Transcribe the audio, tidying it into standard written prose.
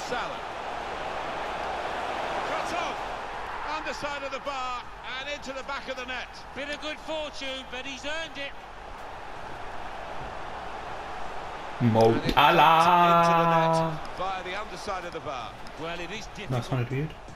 Salah. Cut off. Underside of the bar and into the back of the net. Bit of good fortune, but he's earned it. Mo Salahhhh. Via the underside of the bar. Well, it is difficult. That sounded weird.